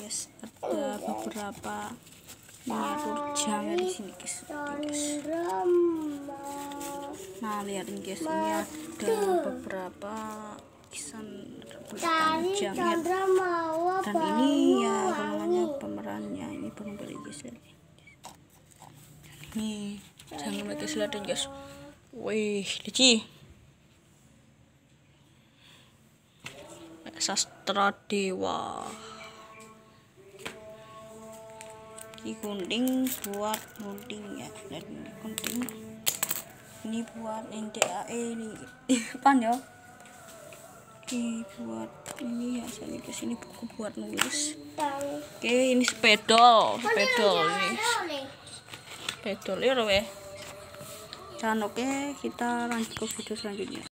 guys, ada beberapa miniatur jam di sini guys. Nah lihatin guys, ini ada beberapa lukisan rebutan jam ya. Dan ini ya namanya pemerannya, ini belum beli guys. Nih jangan guys, lihatin guys. Wih, lucu. Sastra Dewa. Ini gunting buat gunting ya, dan ini gunting ini buat NDAE ini pan ya. Oke, buat ini ya, saya ke sini buku buat nulis. Oke, ini spedol ini spedol ya. Dan oke, kita lanjut ke video selanjutnya.